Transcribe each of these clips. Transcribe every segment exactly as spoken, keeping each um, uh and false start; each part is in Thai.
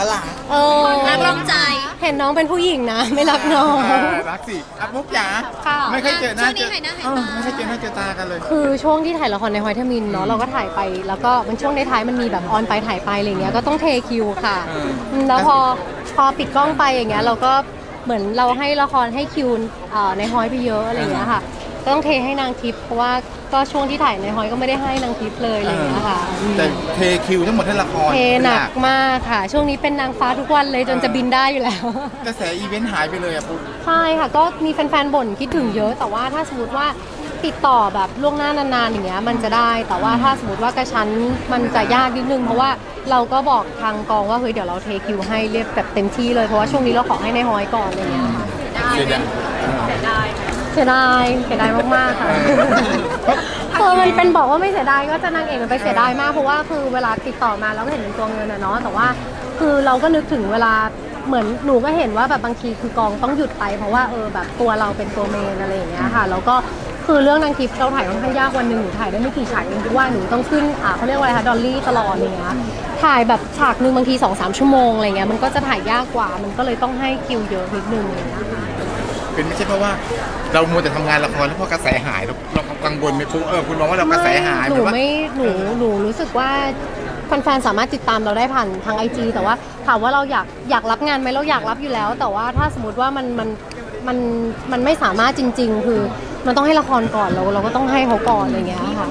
ล่ะเออรักรองใจเห็นน้องเป็นผู้หญิงนะไม่รักน้องรักสิอัพมุกจ๋าค่ะไม่เคยเจอหน้าช่วงนี้หายหน้าหายตาไม่เคยเจอหน้าเจอตากันเลยคือช่วงที่ถ่ายละครในฮอยทมินเนาะเราก็ถ่ายไปแล้วก็มันช่วงในท้ายมันมีแบบออนไปถ่ายไปอะไรเงี้ยก็ต้องเทคิวค่ะแล้วพอพอปิดกล้องไปอย่างเงี้ยเราก็เหมือนเราให้ละครให้คิวในฮอยไปเยอะอะไรเงี้ยค่ะก็ต้องเทให้นางทิพย์เพราะว่าก็ช่วงที่ถ่ายในฮอยก็ไม่ได้ให้นางทิพย์เลยอะไรเงี้ยค่ะแต่เทคิวทั้งหมดให้ละครเทหนักมากค่ะช่วงนี้เป็นนางฟ้าทุกวันเลยจนจะบินได้อยู่แล้วกระแสอีเวนต์หายไปเลยอ่ะปุ๊บใช่ค่ะก็มีแฟนๆบ่นคิดถึงเยอะแต่ว่าถ้าสมมติว่าติดต่อแบบล่วงหน้านานๆอย่างเงี้ยมันจะได้แต่ว่าถ้าสมมติว่ากระชั้นมันจะยากนิดนึงเพราะว่าเราก็บอกทางกองว่าเฮ้ยเดี๋ยวเราเทคิวให้เรียบแบบเต็มที่เลยเพราะว่าช่วงนี้เราขอให้ในฮอยก่อนอะไรเงี้ยค่ะเสียดายเสียดายเสียดายมากๆค่ะเออมันเป็นบอกว่าไม่เสียดายก็จะนางเอกมันไปเสียดายมากเพราะว่าคือเวลาติดต่อมาเราก็เห็นเป็นตัวเงินอะเนาะแต่ว่าคือเราก็นึกถึงเวลาเหมือนหนูก็เห็นว่าแบบบางทีคือกองต้องหยุดไปเพราะว่าเออแบบตัวเราเป็นตัวเมนอะไรอย่างเงี้ยค่ะแล้วก็คือเรื่องนางทิพย์เราถ่ายค่อนข้างยากวันหนึ่งหนูถ่ายได้ไม่กี่ฉากเองเพราะว่าหนูต้องขึ้นอ่าเขาเรียกว่าอะไรคะดอลลี่ตลอดอะไรเงี้ยถ่ายแบบฉากนึงบางที สองสาม ชั่วโมงอะไรเงี้ยมันก็จะถ่ายยากกว่ามันก็เลยต้องให้คิวเยอะนิดนึงอะไรเงี้ยเป็นไม่ใช่เพราะว่าเรามัวแต่ทำงานละครแล้วพอกระแสหายเราเรากังวลไหมปุ๊บเออคุณมองว่าเรากระแสหายหนูไม่หนูหนูรู้สึกว่าแฟนๆสามารถติดตามเราได้ผ่านทางไอจีแต่ว่าถามว่าเราอยากอยากรับงานไหมเราอยากรับอยู่แล้วแต่ว่าถ้าสมมติว่ามันมันมันมันไม่สามารถจริงๆคือมันต้องให้ละครก่อนเราเราก็ต้องให้เขาก่อนอะไรเงี้ยค่ะ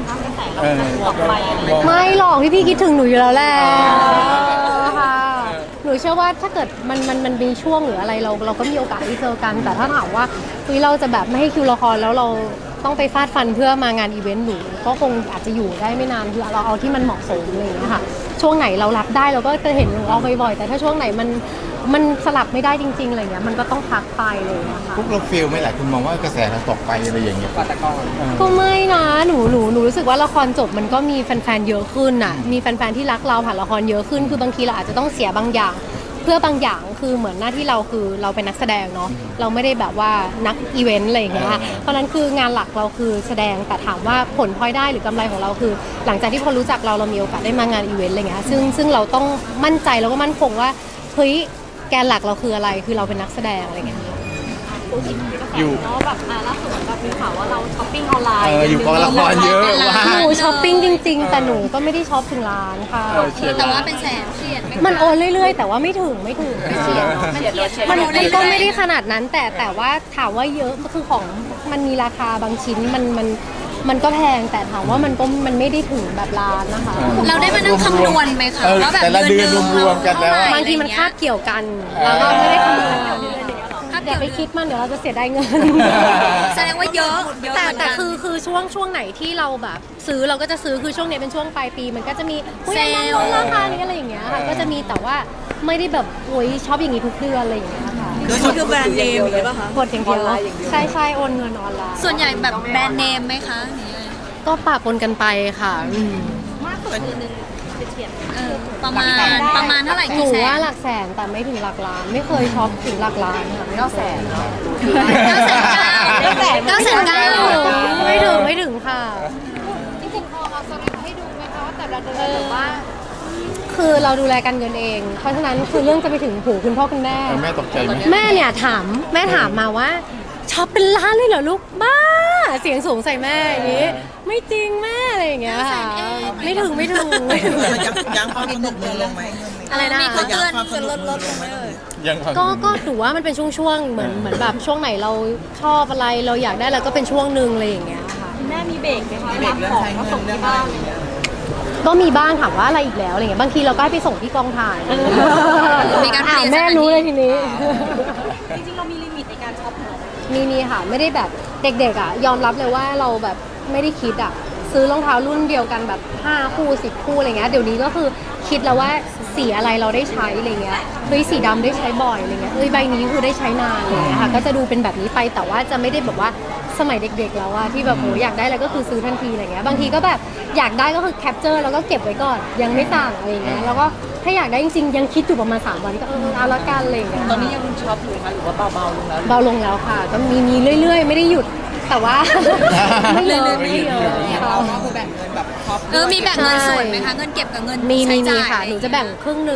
ไม่หรอกพี่พี่คิดถึงหนูอยู่แล้วแหละค่ะหนูเชื่อว่าถ้าเกิดมันมันมันมีช่วงหรืออะไรเราเราก็มีโอกาสได้เจอกันแต่ถ้าถามว่าเฮ้ยเราจะแบบไม่ให้คิวละครแล้วเราต้องไปฟาดฟันเพื่อมางานอีเวนต์หนูก็คงอาจจะอยู่ได้ไม่นานคือเราเอาที่มันเหมาะสมอะไรอย่างเงี้ยค่ะช่วงไหนเรารับได้เราก็จะเห็นหนูเอาบ่อยๆแต่ถ้าช่วงไหนมันมันสลับไม่ได้จริงๆอะไรเงี้ยมันก็ต้องพักไปเลยนะคะพวกเราเฟลไม่หลายคุณมองว่ากระแสเราตกไปอะไรอย่างเงี้ยก็ไม่นะหนูหนูหนูรู้สึกว่าละครจบมันก็มีแฟนๆเยอะขึ้นอ่ะมีแฟนๆที่รักเราผ่านละครเยอะขึ้นคือบางทีเราอาจจะต้องเสียบางอย่างเพื่อบางอย่างคือเหมือนหน้าที่เราคือเราเป็นนักแสดงเนาะเราไม่ได้แบบว่านักอีเวนต์อะไรอย่างเงี้ยเพราะนั้นคืองานหลักเราคือแสดงแต่ถามว่าผลพลอยได้หรือกำไรของเราคือหลังจากที่คนรู้จักเราเรามีโอกาสได้มางานอีเวนต์อะไรเงี้ยซึ่งซึ่งเราต้องมั่นใจแล้วก็มั่นคงว่าเฮ้ยแกนหลักเราคืออะไรคือเราเป็นนักแสดงอะไรเงี้ยอยู่เนาะแบบล่าสุดแบบมีข่าวว่าเราช้อปปิ้งออนไลน์อยู่กองละครเยอะหนูช้อปปิ้งจริงๆแต่หนูก็ไม่ได้ช้อปถึงร้านค่ะแต่ว่าเป็นแสนเฉียดมันโอนเรื่อยๆแต่ว่าไม่ถึงไม่ถึงไม่เฉียดมันมันก็ไม่ได้ขนาดนั้นแต่แต่ว่าถามว่าเยอะคือของมันมีราคาบางชิ้นมันมันมันก็แพงแต่ถามว่ามันก็มันไม่ได้ถึงแบบร้านนะคะเราได้มานั่งคำนวณไหมคะว่าแบบแต่ละเดือนรวมๆกันแล้วบางทีมันคาบเกี่ยวกันเราก็ไม่ได้คำนวณอย่าไปคิดมันเดี๋ยวเราจะเสียดายเงินแสดงว่าเยอะแต่แต่คือคือช่วงช่วงไหนที่เราแบบซื้อเราก็จะซื้อคือช่วงนี้เป็นช่วงปลายปีมันก็จะมีเซลล์ราคานี้อะไรอย่างเงี้ยค่ะก็จะมีแต่ว่าไม่ได้แบบโอ้ยชอบอย่างนี้ทุกเดือนอะไรอย่างเงี้ยค่ะก็คือแบรนด์เนมหรือเปล่าคะกดอย่างเดียวใช่ใช่โอนเงินออนไลน์ส่วนใหญ่แบบแบรนด์เนมไหมคะก็ปะปนกันไปค่ะมากสุดคือหนึ่งประมาณประมาณเท่าไหร่หนูว่าหลักแสนแต่ไม่ถึงหลักล้านไม่เคยช็อปถึงหลักล้านค่ะเก้าแสนเก้าแสนเก้าเก้าแสนเก้าไม่ถึงไม่ถึงค่ะจริงๆพอเอาสรุปให้ดูไหมคะว่าแต่ละเดือนหรือว่าคือเราดูแลกันเงินเองเพราะฉะนั้นคือเรื่องจะไปถึงหูคุณพ่อคุณแม่แม่ตกใจไหมแม่เนี่ยถามแม่ถามมาว่าช็อปเป็นล้านเลยเหรอลูกบ้าเสียงสูงใส่แม่อย่างนี้ไม่จริงแม่อะไรอย่างเงี้ยค่ะไม่ถึงไม่ถึงไม่ถึงยังความสนุกลดลงไหมอะไรนะเขาเตือนจะลดลดลงไหมเอ่ยก็ก็ถือว่ามันเป็นช่วงๆเหมือนเหมือนแบบช่วงไหนเราชอบอะไรเราอยากได้แล้วก็เป็นช่วงนึงอะไรอย่างเงี้ยค่ะแม่มีเบรกไหมคะเบรกเรื่องใช้เงินเรื่องอะไรก็มีบ้างถามว่าอะไรอีกแล้วอะไรเงี้ยบางทีเราก็ไปส่งที่กองถ่ายมีการถามแม่รู้เลยทีนี้จริงๆเรามีลิมิตในการช็อปมีมีค่ะไม่ได้แบบเด็กๆอ่ะยอมรับเลยว่าเราแบบไม่ได้คิดอ่ะซื้อรองเท้ารุ่นเดียวกันแบบห้าคู่สิบคู่อะไรเงี้ยเดี๋ยวนี้ก็คือคิดแล้วว่าสีอะไรเราได้ใช้อะไรเงี้ยเฮ้ยสีดำได้ใช้บ่อยอะไรเงี้ยเฮ้ยใบนี้คือได้ใช้นานอะไรเงี้ยค่ะก็จะดูเป็นแบบนี้ไปแต่ว่าจะไม่ได้แบบว่าสมัยเด็กๆแล้วอะที่แบบโหอยากได้อะไรก็คือซื้อทันทีอะไรเงี้ยบางทีก็แบบอยากได้ก็คือแคปเจอร์แล้วก็เก็บไว้ก่อนยังไม่สั่งอะไรเงี้ยแล้วก็ถ้าอยากได้จริงๆยังคิดอยู่ประมาณสามวันก็เออเอาละกันอะไรเงี้ยตอนนี้ยังช็อปอยู่คะหรือว่าเบาๆลงแล้วเบาลงแล้วค่ะก็มีมีเรื่อยๆไม่ได้หยุดแต่ว่าไม่เยอะไม่เยอะเราแบ่งเงินแบบช็อปเออมีแบ่งเงินส่วนไหมคะเงินเก็บกับเงินมีมีมีค่ะหนูจะแบ่งครึ่งหนึ่ง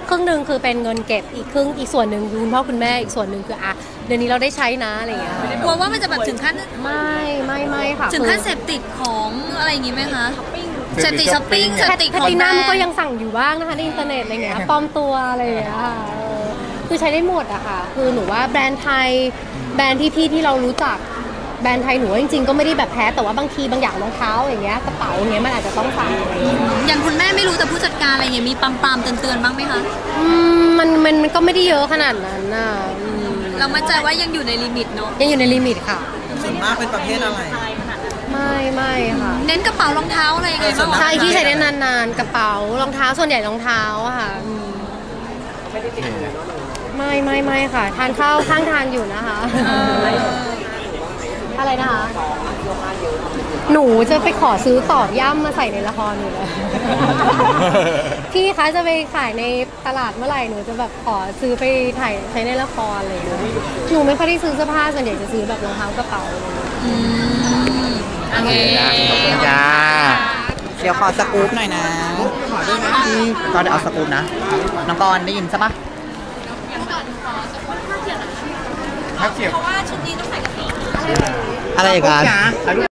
ครึ่งหนึ่งคือเป็นเงินเก็บอีกครึ่งอีกส่วนหนึ่งคือคุณพ่อคุณแม่อีกส่วนหนึ่งคืออ่ะเดือนนี้เราได้ใช้นะอะไรอย่างเงี้ยกลัวว่ามันจะแบบถึงขั้นไม่ไม่ไม่ค่ะถึงขั้นเสคือพติดของอะไรอย่างงี้ไหมคะเสพติดช้อปปิ้งเสพติดแพของติแบรนัมนด์ก็ยังสั่งอยู่บ้างนะคะในอินเทอร์เน็ตอะไรเงี้ยปลอมตัวอะไรอย่างเงี้ยค่ะเออคือใช้ได้หมดอะค่ะคือหนูว่าแบรนด์ไทยแบรนด์ที่พี่ที่เรารู้จักแบรนด์ไทยหนูว่าจริงๆก็ไม่ได้แบบแพ้แต่ว่าบางทีบางอย่างรองเท้าอย่างเงี้ยกระเป๋าอย่างเงี้ยมันอาจจะต้องสั่งอะไรอย่างเงี้ยอย่างคุณแม่ไม่รู้แต่ผู้จัดการอะไรอย่างเงี้ยมีปั๊มปามๆเตือนๆบ้างไหมคะอืมมันมันมันก็ไม่ได้เยอะขนาดนั้นน่ะอืมเรามั่นใจว่ายังอยู่ในลิมิตเนาะยังอยู่ในลิมิตค่ะส่วนมากเป็นประเภทอะไรไม่ไม่ค่ะเน้นกระเป๋ารองเท้าอะไรยังไงบ้างใช่ที่ใช้ได้นานๆกระเป๋ารองเท้าส่วนใหญ่รองเท้าอะค่ะอืมไม่ไม่ไม่ค่ะ ทานข้าวข้างทางอยู่นะคะเอออะไรนะคะ หนูจะไปขอซื้อตอกย่ำมาใส่ในละครอยู่เลย พี่คะจะไปขายในตลาดเมื่อไหร่หนูจะแบบขอซื้อไปถ่ายใช้ในละครอะไรอย่างเงี้ยหนูไม่ค่อยได้ซื้อเสื้อผ้าส่วนใหญ่จะซื้อแบบรองเท้ากระเป๋าอะไรอย่างเงี้ยอืมโอเคขอบคุณจ้าเดี๋ยวขอสกู๊ปหน่อยนะนี่ก็เดี๋ยวเอาสกู๊ปนะ น้องกรณ์ได้ยินใช่ปะครับเกี่ยวเพราะว่าชุดนี้ต้องใส่กระเป๋าอะไรอีกอ่ะ